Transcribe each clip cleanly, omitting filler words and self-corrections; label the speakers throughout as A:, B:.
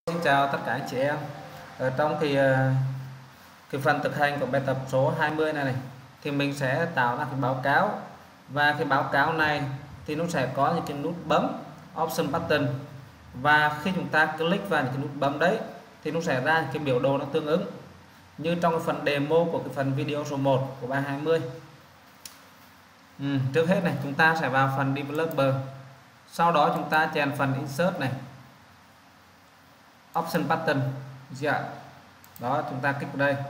A: Xin chào tất cả anh chị em. Ở trong cái phần thực hành của bài tập số 20 này thì mình sẽ tạo ra cái báo cáo, và cái báo cáo này thì nó sẽ có những cái nút bấm option button, và khi chúng ta click vào những cái nút bấm đấy thì nó sẽ ra cái biểu đồ nó tương ứng như trong cái phần demo của cái phần video số 1 của bài 20. Trước hết này chúng ta sẽ vào phần developer, sau đó chúng ta chèn phần insert này, option button, đó chúng ta kích vào đây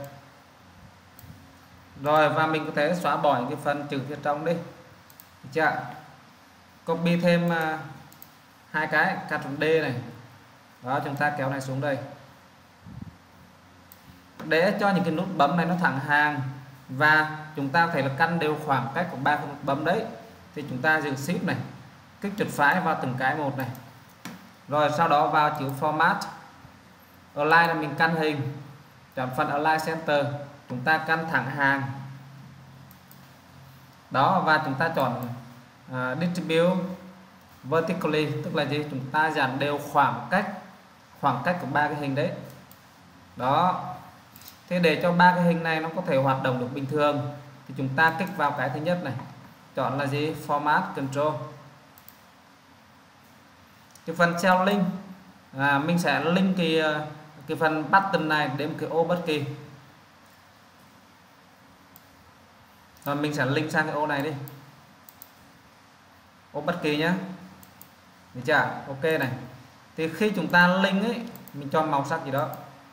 A: rồi, và mình có thể xóa bỏ những cái phần chữ phía trong đi, copy thêm hai cái Ctrl D này, đó chúng ta kéo này xuống đây để cho những cái nút bấm này nó thẳng hàng, và chúng ta có thể là căn đều khoảng cách của ba cái nút bấm đấy. Thì chúng ta giữ shift này, kích chuột phải vào từng cái một này, rồi sau đó vào chữ format, align là mình căn hình, chọn phần align center, chúng ta căn thẳng hàng đó, và chúng ta chọn distribute vertically, tức là gì, chúng ta dàn đều khoảng cách của ba cái hình đấy đó. Thế để cho ba cái hình này nó có thể hoạt động được bình thường thì chúng ta kích vào cái thứ nhất này, chọn là gì, format control. Cái phần cell link mình sẽ link cái phần button này đến một cái ô bất kỳ, rồi mình sẽ link sang cái ô này đi, ô bất kỳ nhé, được chưa? Ok này. Thì khi chúng ta link ấy, mình cho màu sắc gì đó,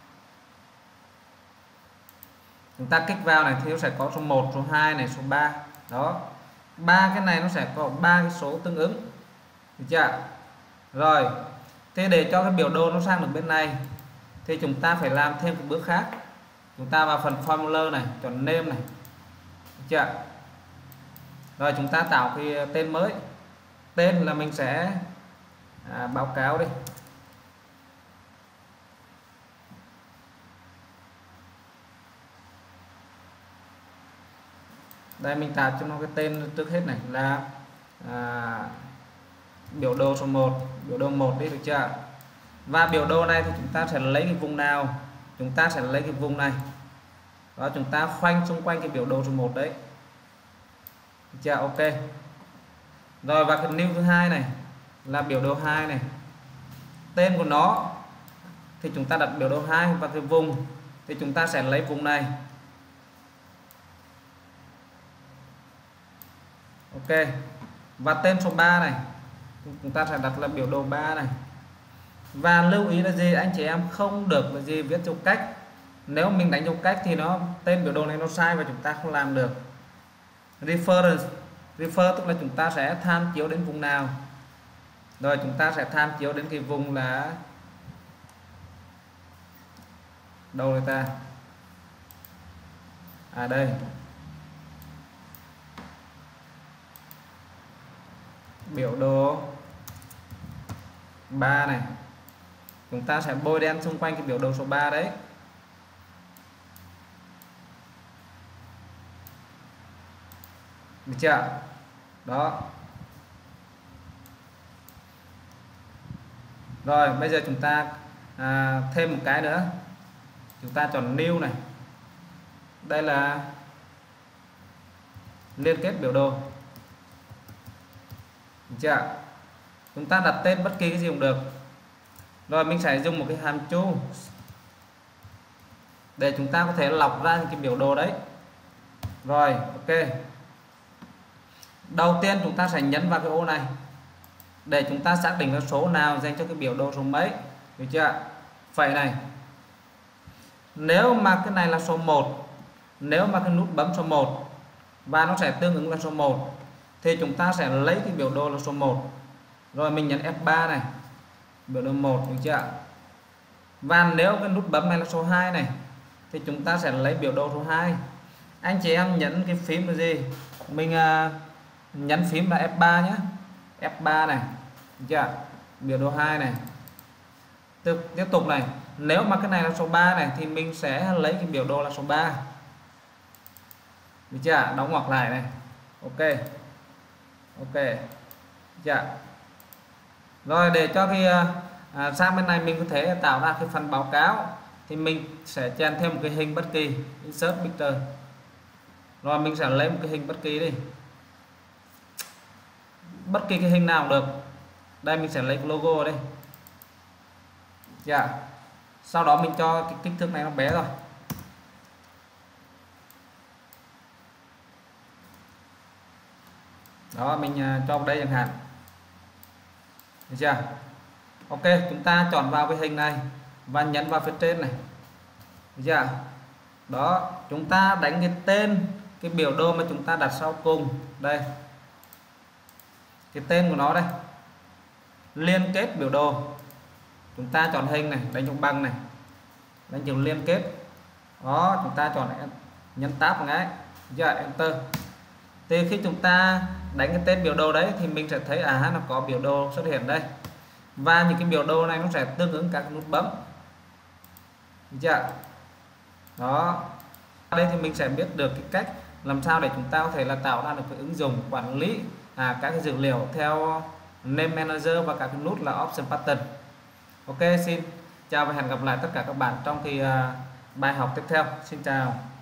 A: chúng ta kích vào này thì nó sẽ có số 1, số 2 này, số 3 đó, ba cái này nó sẽ có ba cái số tương ứng, được chưa? Rồi thế để cho cái biểu đồ nó sang được bên này thì chúng ta phải làm thêm một bước khác. Chúng ta vào phần formula này, chọn name này, được chưa? Rồi chúng ta tạo cái tên mới, tên là mình sẽ báo cáo đi, đây mình tạo cho nó cái tên trước hết này là biểu đồ số 1, biểu đồ 1 đi, được chưa? Và biểu đồ này thì chúng ta sẽ lấy cái vùng nào, chúng ta sẽ lấy cái vùng này đó, chúng ta khoanh xung quanh cái biểu đồ số 1 đấy, được chưa? Ok rồi, và cái new thứ hai này là biểu đồ 2 này, tên của nó thì chúng ta đặt biểu đồ 2, và cái vùng thì chúng ta sẽ lấy vùng này, ok. Và tên số 3 này chúng ta sẽ đặt là biểu đồ 3 này. Và lưu ý là gì, anh chị em không được là gì viết dấu cách, nếu mình đánh dấu cách thì nó tên biểu đồ này nó sai và chúng ta không làm được. Refer tức là chúng ta sẽ tham chiếu đến vùng nào, rồi chúng ta sẽ tham chiếu đến cái vùng là đâu người ta, đây, biểu đồ 3 này, chúng ta sẽ bôi đen xung quanh cái biểu đồ số 3 đấy, được chưa? Đó rồi, bây giờ chúng ta thêm một cái nữa, chúng ta chọn new này, đây là liên kết biểu đồ, được chưa? Chúng ta đặt tên bất kỳ cái gì cũng được. Rồi mình sẽ dùng một cái hàm chu để chúng ta có thể lọc ra những cái biểu đồ đấy. Rồi ok, đầu tiên chúng ta sẽ nhấn vào cái ô này để chúng ta xác định là số nào dành cho cái biểu đồ số mấy, được chưa? Vậy này, nếu mà cái này là số 1, nếu mà cái nút bấm số 1 và nó sẽ tương ứng là số 1 thì chúng ta sẽ lấy cái biểu đồ là số 1, rồi mình nhấn F3 này, biểu đồ 1, được chưa? Và nếu cái nút bấm này là số 2 này thì chúng ta sẽ lấy biểu đồ số 2. Anh chị em nhấn cái phím là gì, mình nhấn phím là F3 nhé, F3 này, được chưa? Biểu đồ 2 này. Tiếp tục này, nếu mà cái này là số 3 này thì mình sẽ lấy cái biểu đồ là số 3, được chưa? Đóng ngoặc lại này, ok, ok, dạ. Rồi để cho cái sang bên này mình có thể tạo ra cái phần báo cáo, thì mình sẽ chèn thêm một cái hình bất kỳ, insert picture, rồi mình sẽ lấy một cái hình bất kỳ đi, bất kỳ cái hình nào cũng được. Đây mình sẽ lấy cái logo ở đây. Sau đó mình cho cái kích thước này nó bé rồi. Đó, mình cho vào đây chẳng hạn. Được chưa? Ok, chúng ta chọn vào cái hình này và nhấn vào phía trên này. Được chưa? Đó, chúng ta đánh cái tên cái biểu đồ mà chúng ta đặt sau cùng đây, cái tên của nó đây, liên kết biểu đồ. Chúng ta chọn hình này, đánh chữ bằng này, đánh chữ liên kết. Đó, chúng ta chọn nhấn tab một cái, enter. Thì khi chúng ta đánh cái tên biểu đồ đấy thì mình sẽ thấy nó có biểu đồ xuất hiện đây, và những cái biểu đồ này nó sẽ tương ứng các nút bấm. Được chưa? Đó, đây thì mình sẽ biết được cái cách làm sao để chúng ta có thể là tạo ra được cái ứng dụng quản lý các cái dữ liệu theo name manager và các cái nút là option pattern. Ok, xin chào và hẹn gặp lại tất cả các bạn trong bài học tiếp theo. Xin chào.